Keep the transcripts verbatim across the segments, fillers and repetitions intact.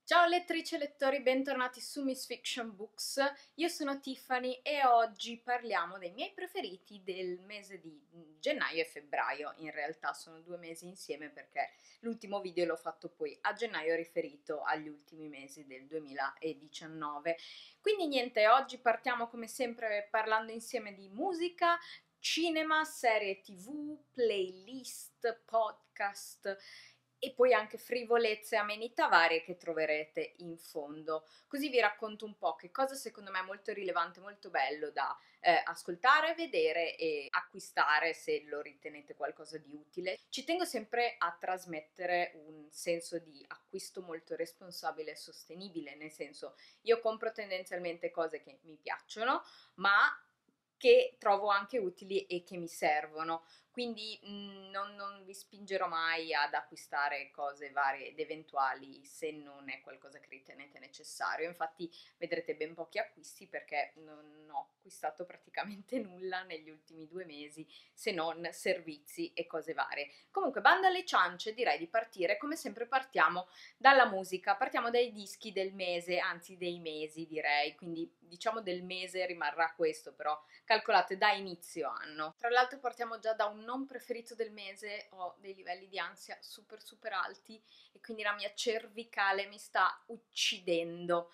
Ciao lettrici e lettori, bentornati su Miss Fiction Books. Io sono Tiffany e oggi parliamo dei miei preferiti del mese di gennaio e febbraio. In realtà sono due mesi insieme perché l'ultimo video l'ho fatto poi a gennaio riferito agli ultimi mesi del duemiladiciannove. Quindi niente, oggi partiamo come sempre parlando insieme di musica, cinema, serie tv, playlist, podcast e poi anche frivolezze e amenità varie che troverete in fondo. Così vi racconto un po' che cosa secondo me è molto rilevante, molto bello da eh, ascoltare, vedere e acquistare se lo ritenete qualcosa di utile. Ci tengo sempre a trasmettere un senso di acquisto molto responsabile e sostenibile, nel senso io compro tendenzialmente cose che mi piacciono, ma che trovo anche utili e che mi servono. Quindi mh, non, non vi spingerò mai ad acquistare cose varie ed eventuali se non è qualcosa che ritenete necessario. Infatti vedrete ben pochi acquisti perché non ho acquistato praticamente nulla negli ultimi due mesi se non servizi e cose varie. Comunque, bando alle ciance, direi di partire. Come sempre partiamo dalla musica, partiamo dai dischi del mese, anzi dei mesi direi, quindi diciamo del mese rimarrà questo, però calcolate da inizio anno. Tra l'altro partiamo già da un non preferito del mese, ho dei livelli di ansia super super alti e quindi la mia cervicale mi sta uccidendo.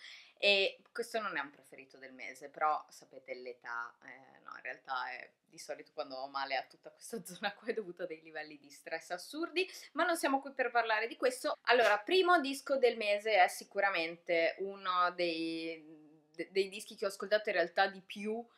E questo non è un preferito del mese, però sapete l'età, eh, no, in realtà è di solito quando ho male a tutta questa zona qua è dovuto a dei livelli di stress assurdi, ma non siamo qui per parlare di questo. Allora, primo disco del mese è sicuramente uno dei, de, dei dischi che ho ascoltato in realtà di più, uh,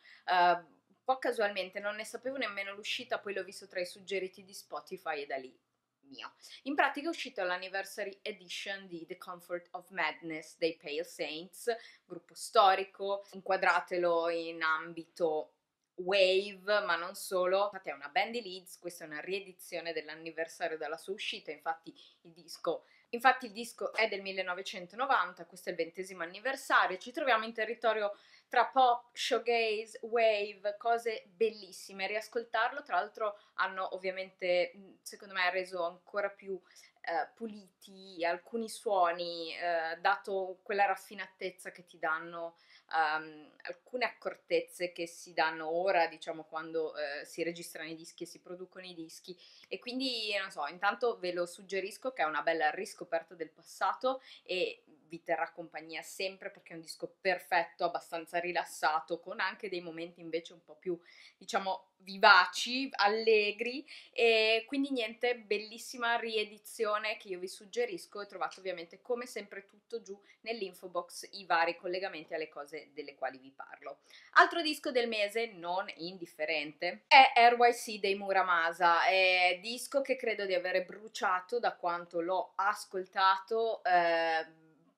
un po' casualmente, non ne sapevo nemmeno l'uscita, poi l'ho visto tra i suggeriti di Spotify e da lì mio. In pratica è uscito l'anniversary edition di The Comfort of Madness dei Pale Saints, gruppo storico, inquadratelo in ambito wave, ma non solo. Infatti è una band di Leeds, questa è una riedizione dell'anniversario della sua uscita, infatti il disco Infatti il disco è del millenovecentonovanta, questo è il ventesimo anniversario, ci troviamo in territorio tra pop, showgaze, wave, cose bellissime. Riascoltarlo, tra l'altro, hanno ovviamente, secondo me, reso ancora più eh, puliti alcuni suoni, eh, dato quella raffinatezza che ti danno um, alcune accortezze che si danno ora, diciamo, quando eh, si registrano i dischi e si producono i dischi. E quindi, non so, intanto ve lo suggerisco, che è una bella riscoperta del passato e vi terrà compagnia sempre perché è un disco perfetto, abbastanza rilassato, con anche dei momenti invece un po' più, diciamo, vivaci, allegri, e quindi niente, bellissima riedizione che io vi suggerisco, e trovate ovviamente come sempre tutto giù nell'info box, i vari collegamenti alle cose delle quali vi parlo. Altro disco del mese, non indifferente, è R Y C dei Muramasa, è disco che credo di avere bruciato da quanto l'ho ascoltato, eh,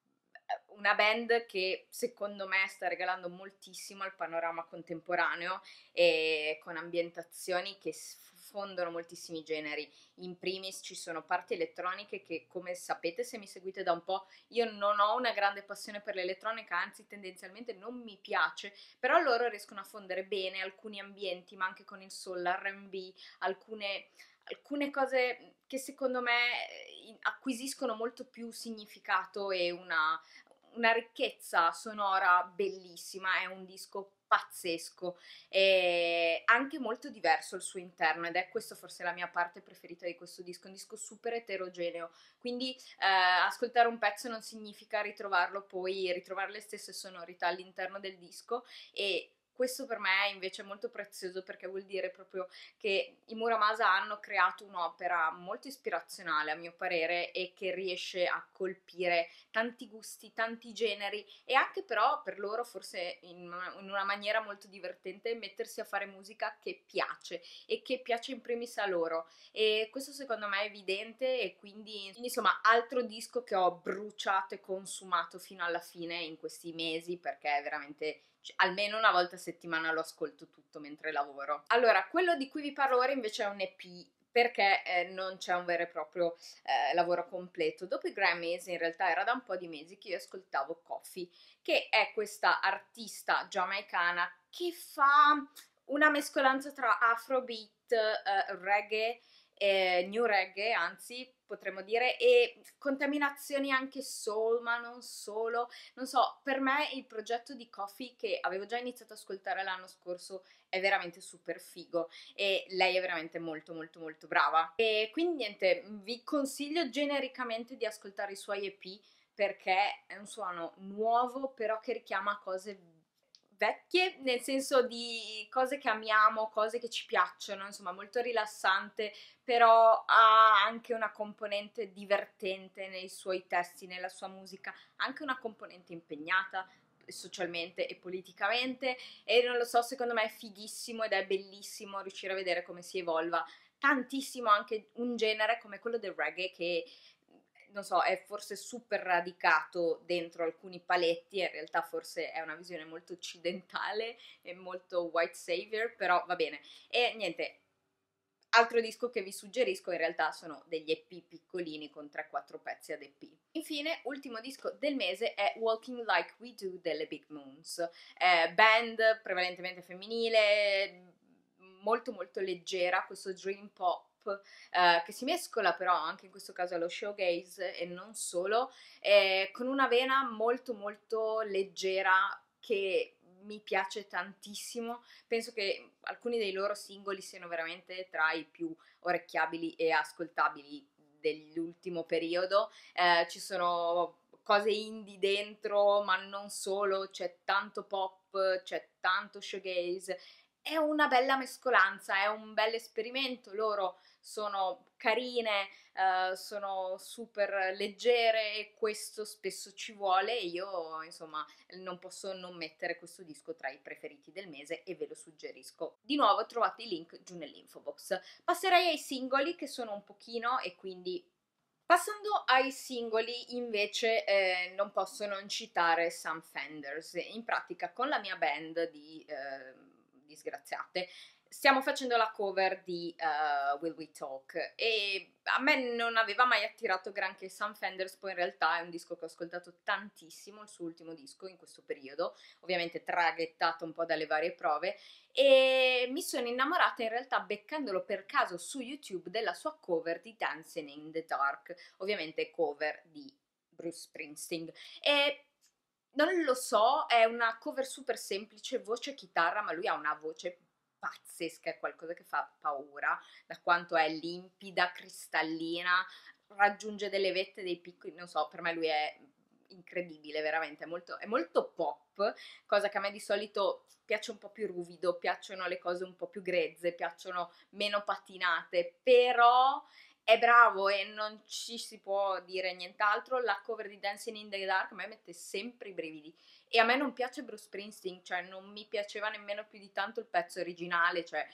una band che secondo me sta regalando moltissimo al panorama contemporaneo e con ambientazioni che sfondono moltissimi generi. In primis ci sono parti elettroniche che, come sapete se mi seguite da un po', io non ho una grande passione per l'elettronica, anzi tendenzialmente non mi piace, però loro riescono a fondere bene alcuni ambienti, ma anche con il soul, l'R and B, alcune alcune cose che secondo me acquisiscono molto più significato e una, una ricchezza sonora bellissima. È un disco pazzesco e anche molto diverso al suo interno, ed è questo forse la mia parte preferita di questo disco, un disco super eterogeneo, quindi eh, ascoltare un pezzo non significa ritrovarlo poi, ritrovare le stesse sonorità all'interno del disco, e questo per me è invece molto prezioso perché vuol dire proprio che i Muramasa hanno creato un'opera molto ispirazionale a mio parere e che riesce a colpire tanti gusti, tanti generi, e anche però per loro forse in una, in una maniera molto divertente mettersi a fare musica che piace e che piace in primis a loro, e questo secondo me è evidente. E quindi insomma altro disco che ho bruciato e consumato fino alla fine in questi mesi, perché veramente almeno una volta a settimana lo ascolto tutto mentre lavoro. Allora, quello di cui vi parlo ora invece è un E P, perché eh, non c'è un vero e proprio eh, lavoro completo. Dopo i Grammys in realtà era da un po' di mesi che io ascoltavo Koffee, che è questa artista giamaicana che fa una mescolanza tra afrobeat, eh, reggae eh, new reggae, anzi potremmo dire, e contaminazioni anche soul, ma non solo. Non so, per me il progetto di Coffee, che avevo già iniziato ad ascoltare l'anno scorso, è veramente super figo e lei è veramente molto molto molto brava. E quindi niente, vi consiglio genericamente di ascoltare i suoi E P, perché è un suono nuovo però che richiama cose vecchie, nel senso di cose che amiamo, cose che ci piacciono, insomma molto rilassante, però ha anche una componente divertente nei suoi testi, nella sua musica, anche una componente impegnata socialmente e politicamente, e non lo so, secondo me è fighissimo ed è bellissimo riuscire a vedere come si evolva tantissimo anche un genere come quello del reggae, che non so, è forse super radicato dentro alcuni paletti, in realtà forse è una visione molto occidentale e molto white savior, però va bene. E niente, altro disco che vi suggerisco in realtà sono degli E P piccolini con tre quattro pezzi ad E P. Infine, ultimo disco del mese è Walking Like We Do delle Big Moons, eh, band prevalentemente femminile, molto molto leggera, questo dream pop eh, che si mescola però anche in questo caso allo showgaze e non solo, eh, con una vena molto molto leggera che mi piace tantissimo. Penso che alcuni dei loro singoli siano veramente tra i più orecchiabili e ascoltabili dell'ultimo periodo. Eh, ci sono cose indie dentro, ma non solo, c'è tanto pop, c'è tanto showgaze. È una bella mescolanza, è un bel esperimento. Loro sono carine, uh, sono super leggere e questo spesso ci vuole, e io insomma non posso non mettere questo disco tra i preferiti del mese e ve lo suggerisco. Di nuovo trovate i link giù nell'info box. Passerei ai singoli, che sono un pochino, e quindi passando ai singoli invece eh, non posso non citare Sam Fenders. In pratica con la mia band di eh, disgraziate stiamo facendo la cover di uh, Will We Talk, e a me non aveva mai attirato granché Sam Fenders, poi in realtà è un disco che ho ascoltato tantissimo, il suo ultimo disco in questo periodo, ovviamente traghettato un po' dalle varie prove, e mi sono innamorata in realtà beccandolo per caso su YouTube della sua cover di Dancing in the Dark, ovviamente cover di Bruce Springsteen. E non lo so, è una cover super semplice, voce chitarra, ma lui ha una voce pazzesca, è qualcosa che fa paura, da quanto è limpida, cristallina, raggiunge delle vette, dei piccoli, non so, per me lui è incredibile, veramente, è molto, è molto pop, cosa che a me di solito piace un po' più ruvido, piacciono le cose un po' più grezze, piacciono meno patinate, però è bravo e non ci si può dire nient'altro. La cover di Dancing in the Dark a me mette sempre i brividi, e a me non piace Bruce Springsteen, cioè non mi piaceva nemmeno più di tanto il pezzo originale, cioè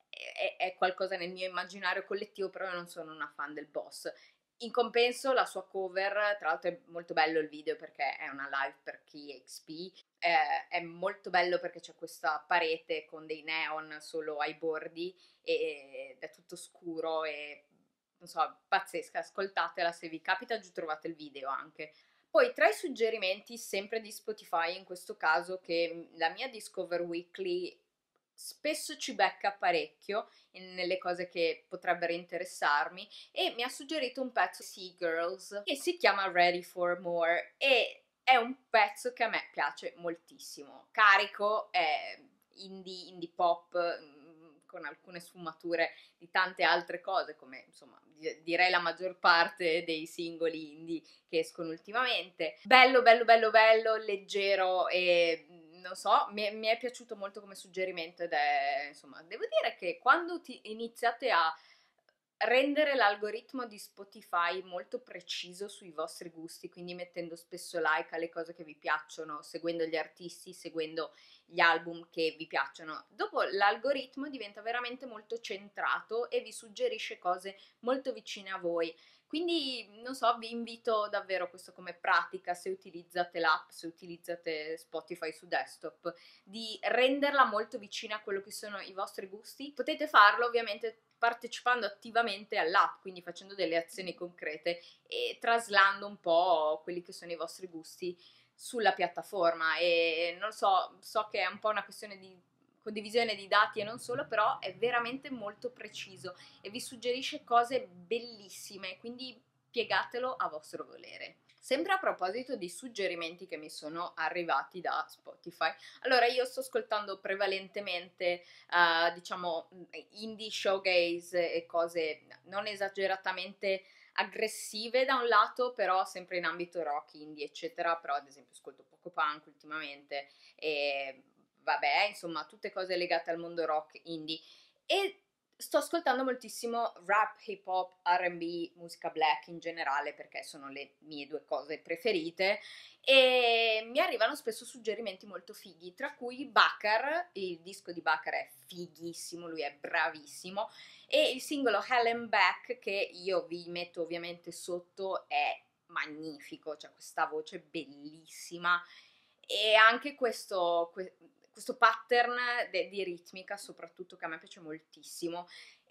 è, è qualcosa nel mio immaginario collettivo, però io non sono una fan del boss. In compenso la sua cover, tra l'altro è molto bello il video perché è una live per Key X P, eh, è molto bello perché c'è questa parete con dei neon solo ai bordi ed è tutto scuro e non so, pazzesca, ascoltatela se vi capita, giù trovate il video anche. Poi tra i suggerimenti, sempre di Spotify in questo caso, che la mia Discover Weekly spesso ci becca parecchio in, nelle cose che potrebbero interessarmi, e mi ha suggerito un pezzo Sea Girls che si chiama Ready for More, e è un pezzo che a me piace moltissimo, carico, è indie, indie pop, mh, con alcune sfumature di tante altre cose, come insomma direi la maggior parte dei singoli indie che escono ultimamente. Bello, bello, bello, bello, leggero e non so, mi è, mi è piaciuto molto come suggerimento, ed è, insomma, devo dire che quando ti iniziate a rendere l'algoritmo di Spotify molto preciso sui vostri gusti, quindi mettendo spesso like alle cose che vi piacciono, seguendo gli artisti, seguendo gli album che vi piacciono, dopo l'algoritmo diventa veramente molto centrato e vi suggerisce cose molto vicine a voi. Quindi, non so, vi invito davvero questo come pratica, se utilizzate l'app, se utilizzate Spotify su desktop, di renderla molto vicina a quello che sono i vostri gusti. Potete farlo ovviamente partecipando attivamente all'app, quindi facendo delle azioni concrete e traslando un po' quelli che sono i vostri gusti sulla piattaforma. E non so, so che è un po' una questione di condivisione di dati e non solo, però è veramente molto preciso e vi suggerisce cose bellissime, quindi piegatelo a vostro volere. Sempre a proposito di suggerimenti che mi sono arrivati da Spotify, allora io sto ascoltando prevalentemente uh, diciamo indie showgaze e cose non esageratamente aggressive da un lato, però sempre in ambito rock, indie eccetera, però ad esempio ascolto poco punk ultimamente e vabbè, insomma tutte cose legate al mondo rock indie. E sto ascoltando moltissimo rap, hip hop, R and B, musica black in generale perché sono le mie due cose preferite e mi arrivano spesso suggerimenti molto fighi, tra cui Bakar, il disco di Bakar è fighissimo, lui è bravissimo, e il singolo Hell and Back che io vi metto ovviamente sotto è magnifico, cioè questa voce bellissima e anche questo... questo pattern de, di ritmica soprattutto che a me piace moltissimo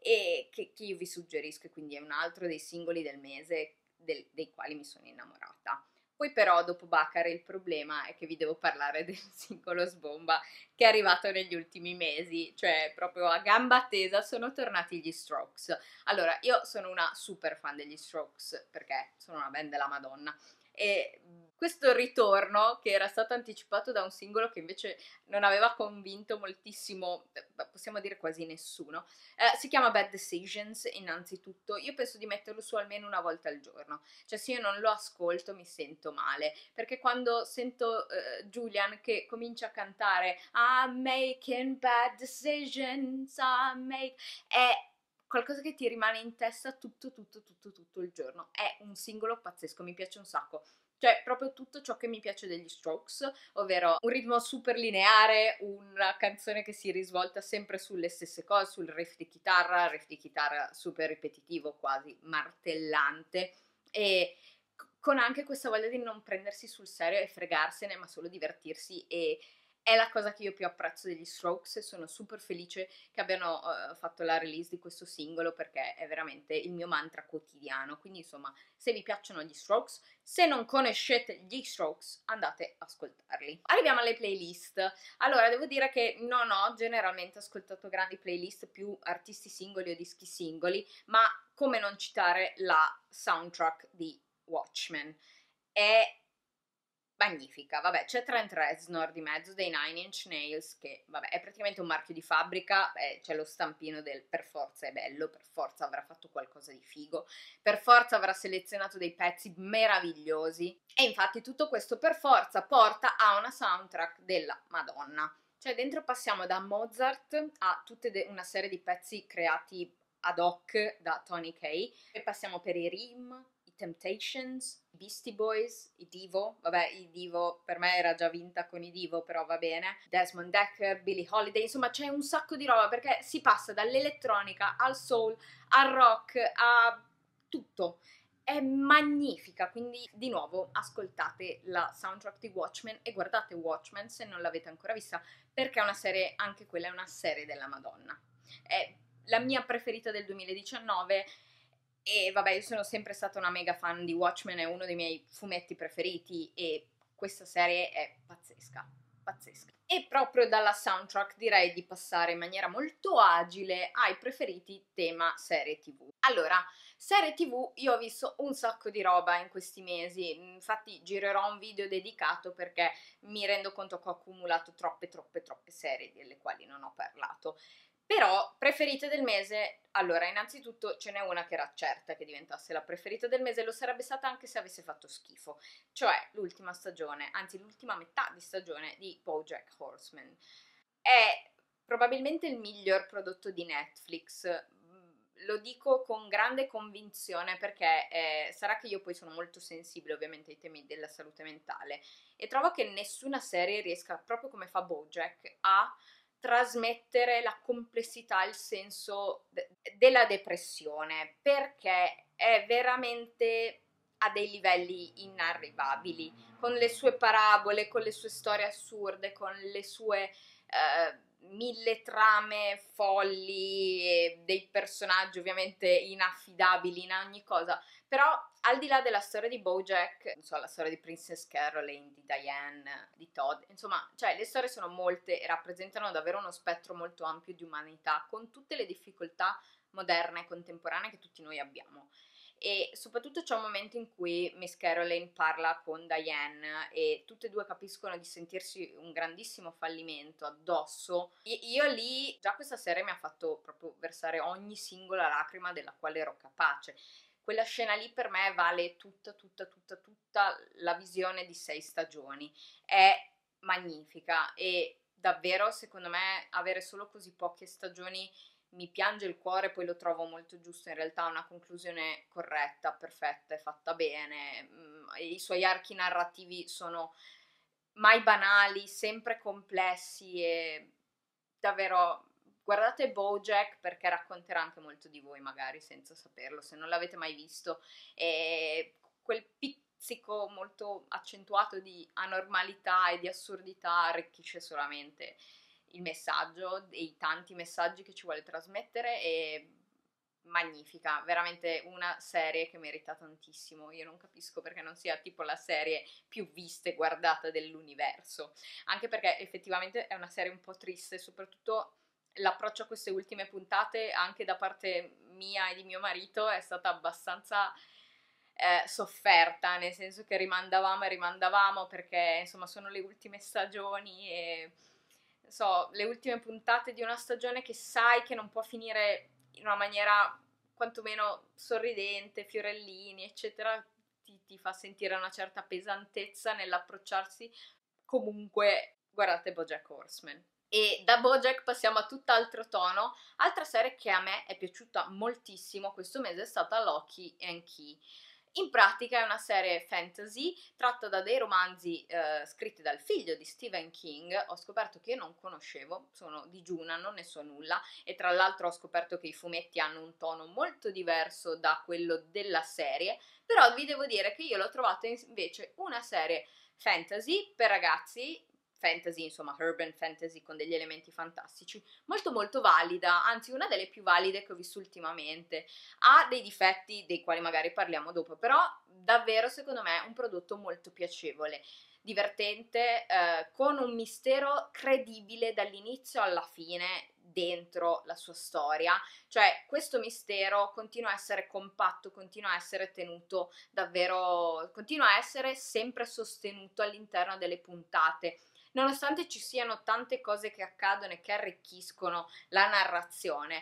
e che, che io vi suggerisco, e quindi è un altro dei singoli del mese del, dei quali mi sono innamorata. Poi però dopo Bakar il problema è che vi devo parlare del singolo Sbomba che è arrivato negli ultimi mesi, cioè proprio a gamba tesa sono tornati gli Strokes. Allora, io sono una super fan degli Strokes perché sono una band della Madonna e questo ritorno che era stato anticipato da un singolo che invece non aveva convinto moltissimo, possiamo dire quasi nessuno, eh, si chiama Bad Decisions innanzitutto. Io penso di metterlo su almeno una volta al giorno, cioè se io non lo ascolto mi sento male, perché quando sento eh, Julian che comincia a cantare I'm making bad decisions, I'm make... è qualcosa che ti rimane in testa tutto tutto tutto tutto il giorno. È un singolo pazzesco, mi piace un sacco. Cioè, proprio tutto ciò che mi piace degli Strokes, ovvero un ritmo super lineare, una canzone che si risvolta sempre sulle stesse cose, sul riff di chitarra, riff di chitarra super ripetitivo, quasi martellante, e con anche questa voglia di non prendersi sul serio e fregarsene, ma solo divertirsi, e è la cosa che io più apprezzo degli Strokes e sono super felice che abbiano uh, fatto la release di questo singolo perché è veramente il mio mantra quotidiano. Quindi insomma, se vi piacciono gli Strokes, se non conoscete gli Strokes, andate a ascoltarli. Arriviamo alle playlist. Allora, devo dire che non ho generalmente ascoltato grandi playlist, più artisti singoli o dischi singoli, ma come non citare la soundtrack di Watchmen. È magnifica, vabbè, c'è Trent Reznor di mezzo dei Nine Inch Nails che, vabbè, è praticamente un marchio di fabbrica, eh, c'è lo stampino del per forza è bello, per forza avrà fatto qualcosa di figo, per forza avrà selezionato dei pezzi meravigliosi e infatti tutto questo per forza porta a una soundtrack della Madonna. Cioè dentro passiamo da Mozart a tutta una serie di pezzi creati ad hoc da Tony Kaye e passiamo per i Rim, Temptations, i Beastie Boys, i Divo, vabbè i Divo per me era già vinta con i Divo però va bene, Desmond Decker, Billie Holiday, insomma c'è un sacco di roba perché si passa dall'elettronica al soul, al rock, a tutto. È magnifica, quindi di nuovo ascoltate la soundtrack di Watchmen e guardate Watchmen se non l'avete ancora vista perché è una serie, anche quella è una serie della Madonna. È la mia preferita del duemiladiciannove. E vabbè, io sono sempre stata una mega fan di Watchmen, è uno dei miei fumetti preferiti e questa serie è pazzesca, pazzesca. E proprio dalla soundtrack direi di passare in maniera molto agile ai preferiti tema serie tv. Allora, serie tv io ho visto un sacco di roba in questi mesi, infatti girerò un video dedicato perché mi rendo conto che ho accumulato troppe troppe troppe serie delle quali non ho parlato. Però, preferite del mese, allora innanzitutto ce n'è una che era certa che diventasse la preferita del mese, lo sarebbe stata anche se avesse fatto schifo, cioè l'ultima stagione, anzi l'ultima metà di stagione di BoJack Horseman. È probabilmente il miglior prodotto di Netflix, lo dico con grande convinzione perché eh, sarà che io poi sono molto sensibile ovviamente ai temi della salute mentale e trovo che nessuna serie riesca, proprio come fa BoJack, a trasmettere la complessità, il senso de- della depressione, perché è veramente a dei livelli inarrivabili, con le sue parabole, con le sue storie assurde, con le sue eh, mille trame folli e dei personaggi ovviamente inaffidabili in ogni cosa, però al di là della storia di BoJack, non so, la storia di Princess Caroline, di Diane, di Todd, insomma, cioè le storie sono molte e rappresentano davvero uno spettro molto ampio di umanità, con tutte le difficoltà moderne e contemporanee che tutti noi abbiamo. E soprattutto c'è un momento in cui Miss Caroline parla con Diane e tutte e due capiscono di sentirsi un grandissimo fallimento addosso. I- io lì, già questa serie mi ha fatto proprio versare ogni singola lacrima della quale ero capace. Quella scena lì per me vale tutta, tutta, tutta, tutta la visione di sei stagioni. È magnifica e davvero, secondo me, avere solo così poche stagioni mi piange il cuore, poi lo trovo molto giusto, in realtà una conclusione corretta, perfetta, è fatta bene, mm, i suoi archi narrativi sono mai banali, sempre complessi e davvero guardate BoJack perché racconterà anche molto di voi magari senza saperlo, se non l'avete mai visto, e quel pizzico molto accentuato di anormalità e di assurdità arricchisce solamente il messaggio, dei tanti messaggi che ci vuole trasmettere e magnifica, veramente una serie che merita tantissimo. Io non capisco perché non sia tipo la serie più vista e guardata dell'universo, anche perché effettivamente è una serie un po' triste, soprattutto l'approccio a queste ultime puntate anche da parte mia e di mio marito è stata abbastanza eh, sofferta, nel senso che rimandavamo e rimandavamo perché insomma sono le ultime stagioni e non so, le ultime puntate di una stagione che sai che non può finire in una maniera quantomeno sorridente, fiorellini, eccetera, ti, ti fa sentire una certa pesantezza nell'approcciarsi. Comunque, guardate BoJack Horseman. E da BoJack passiamo a tutt'altro tono. Altra serie che a me è piaciuta moltissimo questo mese è stata Loki and Key. In pratica è una serie fantasy tratta da dei romanzi eh, scritti dal figlio di Stephen King. Ho scoperto che io non conoscevo, sono digiuna, non ne so nulla e tra l'altro ho scoperto che i fumetti hanno un tono molto diverso da quello della serie, però vi devo dire che io l'ho trovata invece una serie fantasy per ragazzi, fantasy insomma urban fantasy con degli elementi fantastici, molto molto valida, anzi una delle più valide che ho visto ultimamente. Ha dei difetti dei quali magari parliamo dopo, però davvero secondo me è un prodotto molto piacevole, divertente, eh, con un mistero credibile dall'inizio alla fine dentro la sua storia, cioè questo mistero continua a essere compatto, continua a essere tenuto davvero, continua a essere sempre sostenuto all'interno delle puntate. Nonostante ci siano tante cose che accadono e che arricchiscono la narrazione,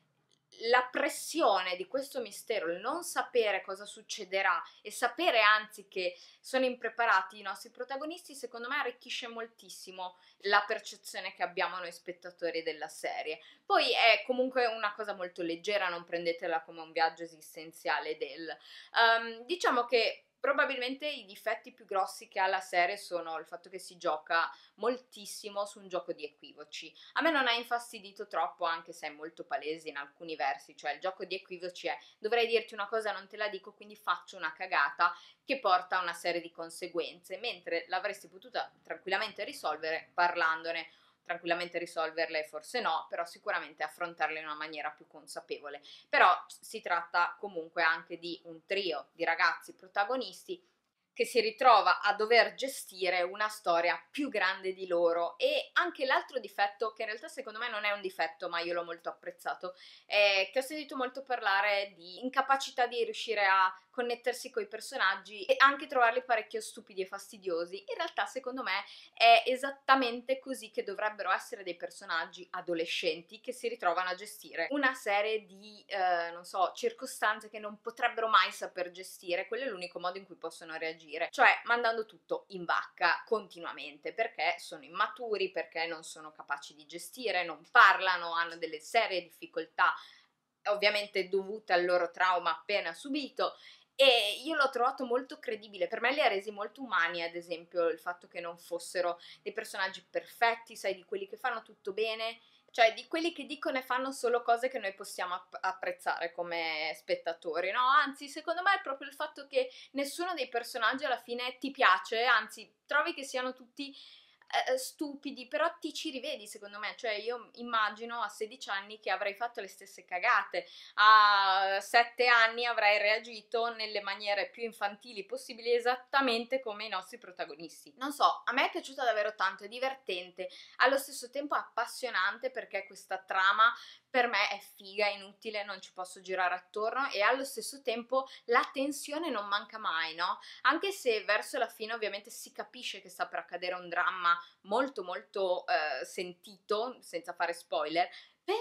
la pressione di questo mistero, il non sapere cosa succederà e sapere anzi che sono impreparati i nostri protagonisti, secondo me arricchisce moltissimo la percezione che abbiamo noi spettatori della serie. Poi è comunque una cosa molto leggera, non prendetela come un viaggio esistenziale del... Um, diciamo che probabilmente i difetti più grossi che ha la serie sono il fatto che si gioca moltissimo su un gioco di equivoci. A me non ha infastidito troppo, anche se è molto palese in alcuni versi, cioè il gioco di equivoci è dovrei dirti una cosa, non te la dico, quindi faccio una cagata che porta a una serie di conseguenze, mentre l'avresti potuta tranquillamente risolvere parlandone, tranquillamente risolverle forse no, però sicuramente affrontarle in una maniera più consapevole. Però si tratta comunque anche di un trio di ragazzi protagonisti che si ritrova a dover gestire una storia più grande di loro. E anche l'altro difetto, che in realtà secondo me non è un difetto ma io l'ho molto apprezzato, è che ho sentito molto parlare di incapacità di riuscire a connettersi coi personaggi e anche trovarli parecchio stupidi e fastidiosi. In realtà secondo me è esattamente così che dovrebbero essere dei personaggi adolescenti che si ritrovano a gestire una serie di, eh, non so, circostanze che non potrebbero mai saper gestire. Quello è l'unico modo in cui possono reagire, cioè mandando tutto in vacca continuamente, perché sono immaturi, perché non sono capaci di gestire, non parlano, hanno delle serie difficoltà ovviamente dovute al loro trauma appena subito. E io l'ho trovato molto credibile, per me li ha resi molto umani, ad esempio il fatto che non fossero dei personaggi perfetti, sai, di quelli che fanno tutto bene, cioè di quelli che dicono e fanno solo cose che noi possiamo app- apprezzare come spettatori, no? Anzi, secondo me è proprio il fatto che nessuno dei personaggi alla fine ti piace, anzi, trovi che siano tutti eh, stupidi, però ti ci rivedi secondo me, cioè io immagino a sedici anni che avrei fatto le stesse cagate, a sette anni avrei reagito nelle maniere più infantili possibili, esattamente come i nostri protagonisti. Non so, a me è piaciuta davvero tanto, è divertente, allo stesso tempo appassionante perché questa trama per me è figa, è inutile, non ci posso girare attorno e allo stesso tempo la tensione non manca mai, no? Anche se verso la fine ovviamente si capisce che sta per accadere un dramma molto molto eh, sentito, senza fare spoiler, però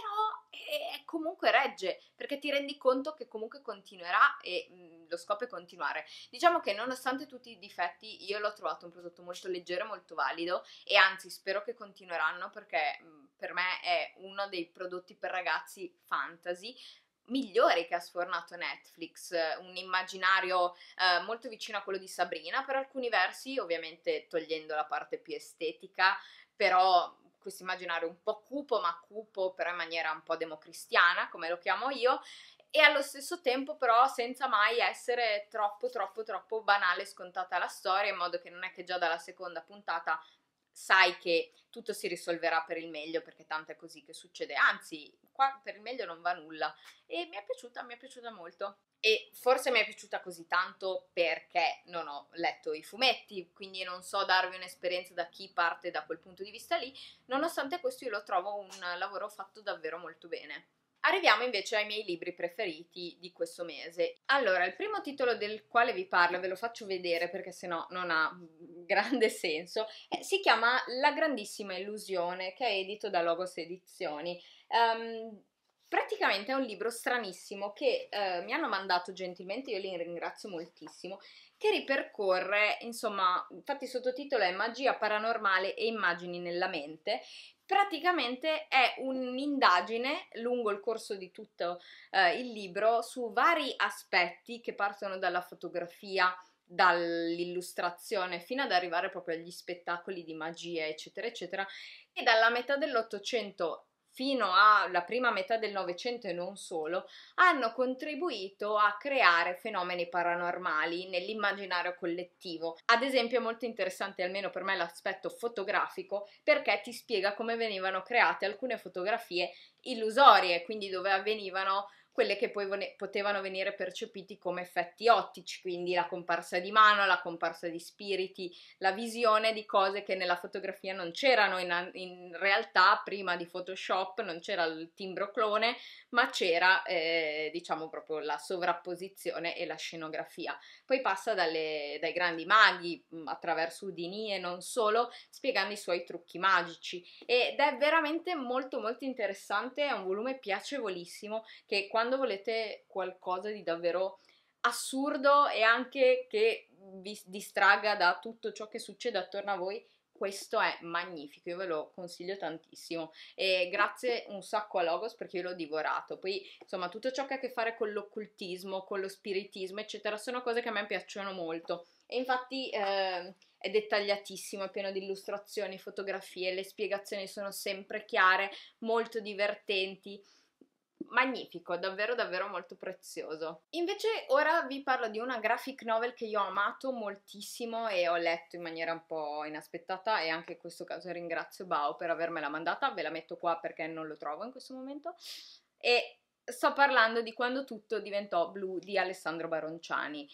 è, è comunque regge, perché ti rendi conto che comunque continuerà e mh, lo scopo è continuare. Diciamo che nonostante tutti i difetti io l'ho trovato un prodotto molto leggero e molto valido e anzi spero che continueranno perché mh, per me è uno dei prodotti per ragazzi fantasy migliori che ha sfornato Netflix, un immaginario eh, molto vicino a quello di Sabrina per alcuni versi, ovviamente togliendo la parte più estetica, però questo immaginario un po' cupo, ma cupo però in maniera un po' democristiana, come lo chiamo io, e allo stesso tempo però senza mai essere troppo troppo troppo banale e scontata la storia, in modo che non è che già dalla seconda puntata sai che tutto si risolverà per il meglio, perché tanto è così che succede, anzi qua per il meglio non va nulla e mi è piaciuta, mi è piaciuta molto. E forse mi è piaciuta così tanto perché non ho letto i fumetti, quindi non so darvi un'esperienza da chi parte da quel punto di vista lì, nonostante questo io lo trovo un lavoro fatto davvero molto bene. Arriviamo invece ai miei libri preferiti di questo mese. Allora, il primo titolo del quale vi parlo, ve lo faccio vedere perché sennò non ha grande senso, eh, si chiama La grandissima illusione, che è edito da Logos Edizioni. Um, praticamente è un libro stranissimo che eh, mi hanno mandato gentilmente, io li ringrazio moltissimo, che ripercorre, insomma, infatti il sottotitolo è Magia paranormale e immagini nella mente. Praticamente è un'indagine lungo il corso di tutto eh, il libro su vari aspetti che partono dalla fotografia, dall'illustrazione fino ad arrivare proprio agli spettacoli di magia, eccetera, eccetera, e dalla metà dell'Ottocento fino alla prima metà del Novecento e non solo, hanno contribuito a creare fenomeni paranormali nell'immaginario collettivo. Ad esempio è molto interessante, almeno per me, l'aspetto fotografico, perché ti spiega come venivano create alcune fotografie illusorie, quindi dove avvenivano quelle che poi potevano venire percepiti come effetti ottici, quindi la comparsa di mano, la comparsa di spiriti, la visione di cose che nella fotografia non c'erano in, in realtà prima di Photoshop, non c'era il timbro clone, ma c'era eh, diciamo proprio la sovrapposizione e la scenografia. Poi passa dalle, dai grandi maghi attraverso Houdini e non solo, spiegando i suoi trucchi magici ed è veramente molto molto interessante, è un volume piacevolissimo che quando volete qualcosa di davvero assurdo e anche che vi distragga da tutto ciò che succede attorno a voi, questo è magnifico, io ve lo consiglio tantissimo e grazie un sacco a Logos perché io l'ho divorato. Poi insomma tutto ciò che ha a che fare con l'occultismo, con lo spiritismo eccetera sono cose che a me piacciono molto e infatti eh, è dettagliatissimo, è pieno di illustrazioni, fotografie, le spiegazioni sono sempre chiare, molto divertenti. Magnifico, davvero davvero molto prezioso. Invece ora vi parlo di una graphic novel che io ho amato moltissimo e ho letto in maniera un po' inaspettata e anche in questo caso ringrazio Bao per avermela mandata, ve la metto qua perché non lo trovo in questo momento e sto parlando di Quando tutto diventò blu di Alessandro Baronciani.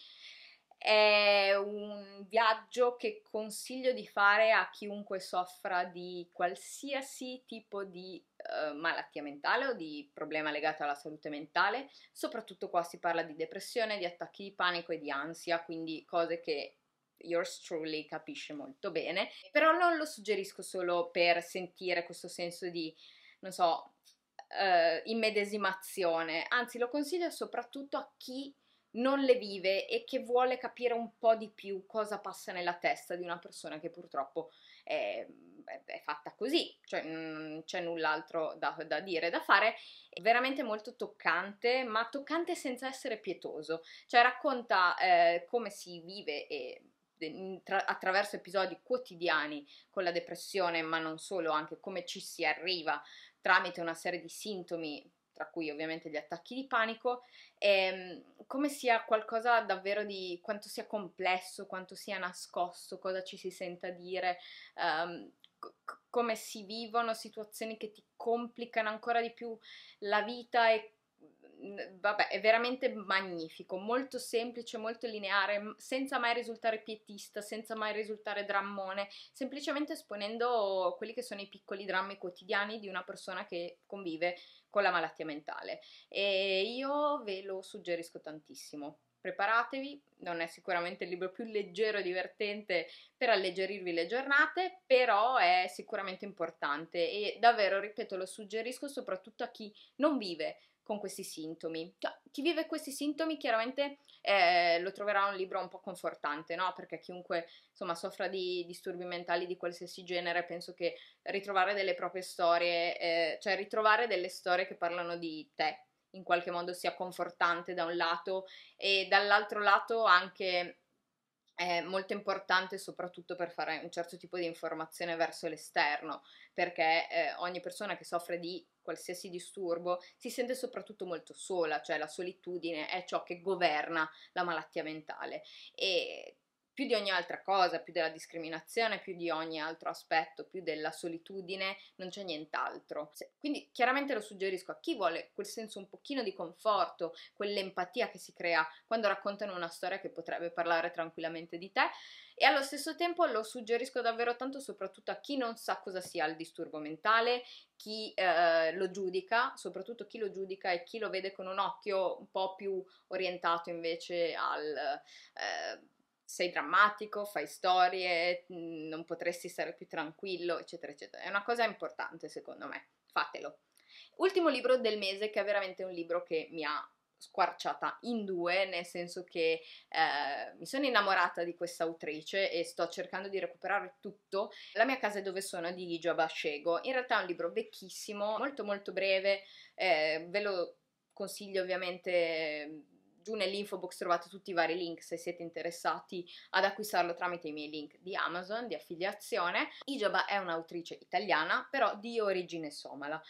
È un viaggio che consiglio di fare a chiunque soffra di qualsiasi tipo di uh, malattia mentale o di problema legato alla salute mentale. Soprattutto qua si parla di depressione, di attacchi di panico e di ansia, quindi cose che yours truly capisce molto bene. Però non lo suggerisco solo per sentire questo senso di, non so, uh, immedesimazione, anzi lo consiglio soprattutto a chi non le vive e che vuole capire un po' di più cosa passa nella testa di una persona che purtroppo è, è fatta così, cioè non c'è null'altro da, da dire, da fare. È veramente molto toccante, ma toccante senza essere pietoso, cioè racconta eh, come si vive e Tra, attraverso episodi quotidiani con la depressione, ma non solo, anche come ci si arriva tramite una serie di sintomi, tra cui ovviamente gli attacchi di panico, e come sia qualcosa davvero di quanto sia complesso, quanto sia nascosto, cosa ci si senta dire, um, co- come si vivono situazioni che ti complicano ancora di più la vita e vabbè, è veramente magnifico, molto semplice, molto lineare, senza mai risultare pietista, senza mai risultare drammone, semplicemente esponendo quelli che sono i piccoli drammi quotidiani di una persona che convive con la malattia mentale. E io ve lo suggerisco tantissimo. Preparatevi, non è sicuramente il libro più leggero e divertente per alleggerirvi le giornate, però è sicuramente importante e davvero, ripeto, lo suggerisco soprattutto a chi non vive con questi sintomi. Cioè, chi vive questi sintomi chiaramente eh, lo troverà un libro un po' confortante, no? Perché chiunque insomma soffra di disturbi mentali di qualsiasi genere, penso che ritrovare delle proprie storie, eh, cioè ritrovare delle storie che parlano di te, in qualche modo sia confortante da un lato e dall'altro lato anche è molto importante soprattutto per fare un certo tipo di informazione verso l'esterno, perché eh, ogni persona che soffre di qualsiasi disturbo si sente soprattutto molto sola, cioè la solitudine è ciò che governa la malattia mentale e più di ogni altra cosa, più della discriminazione, più di ogni altro aspetto, più della solitudine, non c'è nient'altro. Quindi chiaramente lo suggerisco a chi vuole quel senso un pochino di conforto, quell'empatia che si crea quando raccontano una storia che potrebbe parlare tranquillamente di te e allo stesso tempo lo suggerisco davvero tanto soprattutto a chi non sa cosa sia il disturbo mentale, chi eh, lo giudica, soprattutto chi lo giudica e chi lo vede con un occhio un po' più orientato invece al eh, sei drammatico, fai storie, non potresti stare più tranquillo, eccetera, eccetera. È una cosa importante secondo me, fatelo. Ultimo libro del mese che è veramente un libro che mi ha squarciata in due, nel senso che eh, mi sono innamorata di questa autrice e sto cercando di recuperare tutto. La mia casa è dove sono di Ijoba Shego. In realtà è un libro vecchissimo, molto molto breve, eh, ve lo consiglio ovviamente. Giù nell'info box trovate tutti i vari link se siete interessati ad acquistarlo tramite i miei link di Amazon, di affiliazione. Ijoba è un'autrice italiana, però di origine somala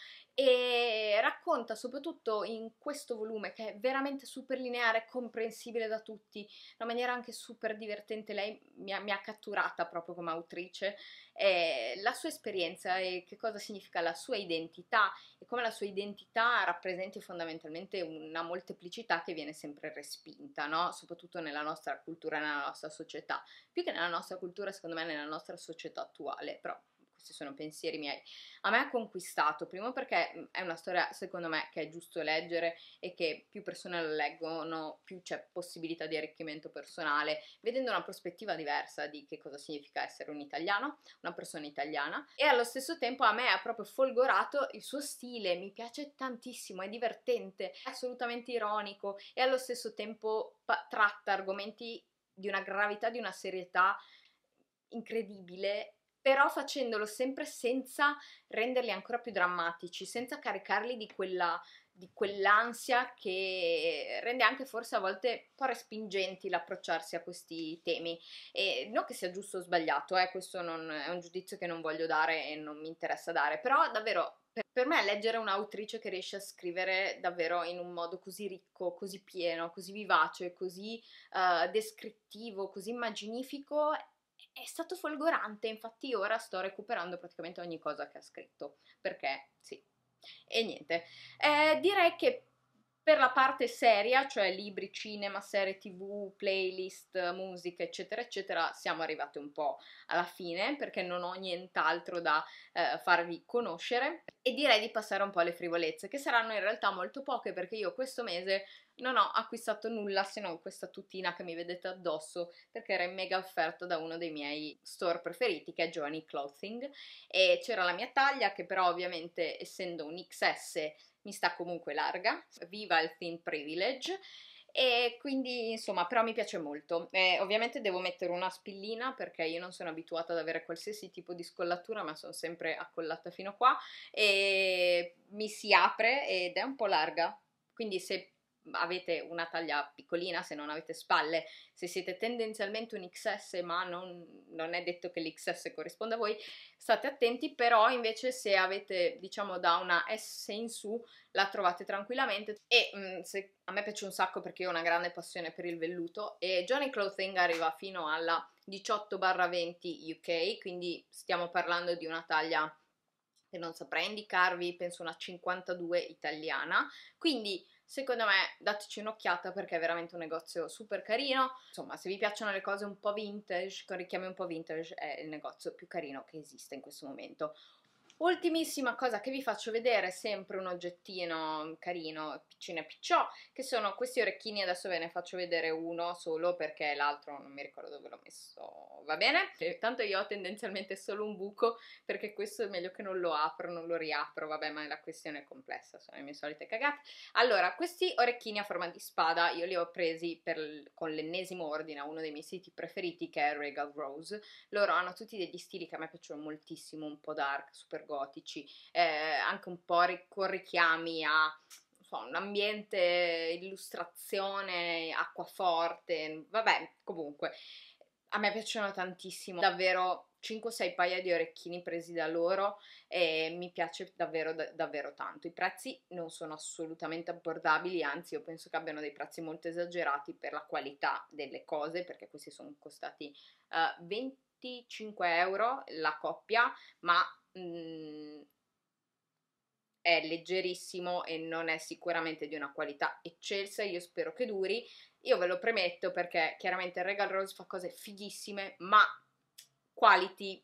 e racconta soprattutto in questo volume che è veramente super lineare, comprensibile da tutti, in una maniera anche super divertente. Lei mi ha, mi ha catturata proprio come autrice, eh, la sua esperienza e che cosa significa la sua identità e come la sua identità rappresenti fondamentalmente una molteplicità che viene sempre respinta, no? Soprattutto nella nostra cultura, nella nostra società, più che nella nostra cultura, secondo me nella nostra società attuale, però questi sono pensieri miei. A me ha conquistato, primo perché è una storia secondo me che è giusto leggere e che più persone la leggono, più c'è possibilità di arricchimento personale, vedendo una prospettiva diversa di che cosa significa essere un italiano, una persona italiana, e allo stesso tempo a me ha proprio folgorato il suo stile, mi piace tantissimo, è divertente, è assolutamente ironico e allo stesso tempo pa- tratta argomenti di una gravità, di una serietà incredibile, però facendolo sempre senza renderli ancora più drammatici, senza caricarli di quella di quell'ansia che rende anche forse a volte un po' respingenti l'approcciarsi a questi temi. E non che sia giusto o sbagliato, eh, questo non è un giudizio che non voglio dare e non mi interessa dare, però davvero per, per me leggere un'autrice che riesce a scrivere davvero in un modo così ricco, così pieno, così vivace, così uh, descrittivo, così immaginifico è stato folgorante, infatti ora sto recuperando praticamente ogni cosa che ha scritto, perché sì. E niente, eh, direi che per la parte seria, cioè libri, cinema, serie tv, playlist, musica, eccetera, eccetera, siamo arrivati un po' alla fine perché non ho nient'altro da eh, farvi conoscere e direi di passare un po' alle frivolezze, che saranno in realtà molto poche perché io questo mese non ho acquistato nulla se non questa tutina che mi vedete addosso perché era in mega offerta da uno dei miei store preferiti che è Joanie Clothing e c'era la mia taglia che però ovviamente essendo un X S mi sta comunque larga, viva il thin privilege e quindi insomma però mi piace molto. Eh, ovviamente devo mettere una spillina perché io non sono abituata ad avere qualsiasi tipo di scollatura ma sono sempre accollata fino qua e mi si apre ed è un po' larga, quindi se avete una taglia piccolina, se non avete spalle, se siete tendenzialmente un X S ma non, non è detto che l'X S corrisponda a voi, state attenti. Però invece se avete diciamo da una S in su la trovate tranquillamente. E mh, se, a me piace un sacco perché io ho una grande passione per il velluto, e Johnny Clothing arriva fino alla diciotto venti U K, quindi stiamo parlando di una taglia che non saprei indicarvi, penso una cinquantadue italiana, quindi secondo me dateci un'occhiata perché è veramente un negozio super carino. Insomma, se vi piacciono le cose un po' vintage, con richiami un po' vintage, è il negozio più carino che esiste in questo momento. Ultimissima cosa che vi faccio vedere, sempre un oggettino carino, piccino e picciò, che sono questi orecchini. Adesso ve ne faccio vedere uno solo perché l'altro non mi ricordo dove l'ho messo, va bene? E tanto io ho tendenzialmente solo un buco, perché questo è meglio che non lo apro, non lo riapro, vabbè, ma la questione è complessa, sono le mie solite cagate. Allora, questi orecchini a forma di spada io li ho presi per, con l'ennesimo ordine a uno dei miei siti preferiti, che è Regal Rose. Loro hanno tutti degli stili che a me piacciono moltissimo, un po' dark, super gotici, eh, anche un po' con richiami a so, un ambiente, illustrazione, acquaforte, vabbè, comunque a me piacciono tantissimo, davvero cinque sei paia di orecchini presi da loro e mi piace davvero davvero tanto. I prezzi non sono assolutamente abbordabili, anzi io penso che abbiano dei prezzi molto esagerati per la qualità delle cose, perché questi sono costati uh, venticinque euro la coppia, ma mm, è leggerissimo e non è sicuramente di una qualità eccelsa. Io spero che duri, io ve lo premetto, perché chiaramente Regal Rose fa cose fighissime, ma quality,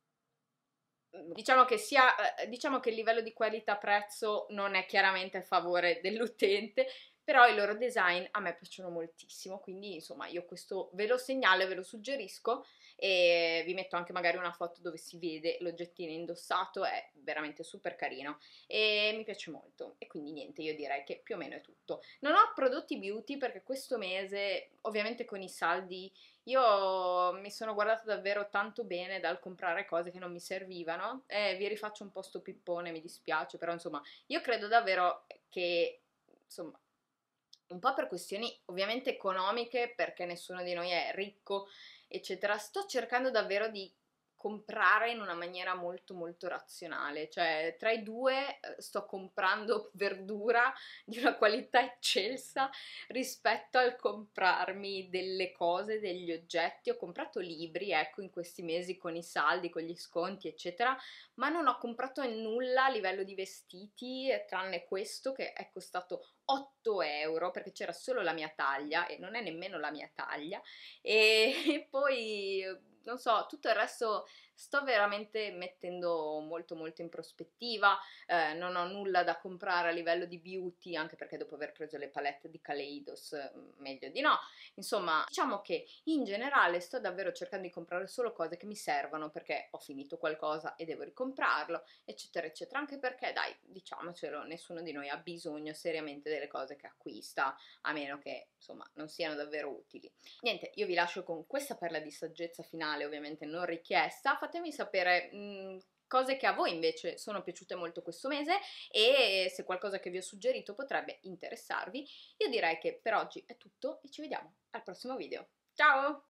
diciamo che sia diciamo che il livello di qualità prezzo non è chiaramente a favore dell'utente, però i loro design a me piacciono moltissimo, quindi insomma io questo ve lo segnalo e ve lo suggerisco, e vi metto anche magari una foto dove si vede l'oggettino indossato, è veramente super carino e mi piace molto. E quindi niente, io direi che più o meno è tutto. Non ho prodotti beauty perché questo mese, ovviamente con i saldi, io mi sono guardata davvero tanto bene dal comprare cose che non mi servivano, e vi rifaccio un po' sto pippone, mi dispiace, però insomma io credo davvero che insomma un po' per questioni ovviamente economiche, perché nessuno di noi è ricco eccetera, sto cercando davvero di comprare in una maniera molto molto razionale, cioè tra i due eh, sto comprando verdura di una qualità eccelsa rispetto al comprarmi delle cose, degli oggetti. Ho comprato libri, ecco, in questi mesi con i saldi, con gli sconti eccetera, ma non ho comprato nulla a livello di vestiti, tranne questo che è costato otto euro perché c'era solo la mia taglia e non è nemmeno la mia taglia, e, e poi non so, tutto il resto sto veramente mettendo molto molto in prospettiva. Eh, non ho nulla da comprare a livello di beauty, anche perché dopo aver preso le palette di Kaleidos meglio di no. Insomma, diciamo che in generale sto davvero cercando di comprare solo cose che mi servono, perché ho finito qualcosa e devo ricomprarlo eccetera eccetera, anche perché dai, diciamocelo, nessuno di noi ha bisogno seriamente delle cose che acquista, a meno che insomma non siano davvero utili. Niente, io vi lascio con questa perla di saggezza finale, ovviamente non richiesta. Fatemi sapere mh, cose che a voi invece sono piaciute molto questo mese, e se qualcosa che vi ho suggerito potrebbe interessarvi. Io direi che per oggi è tutto e ci vediamo al prossimo video. Ciao!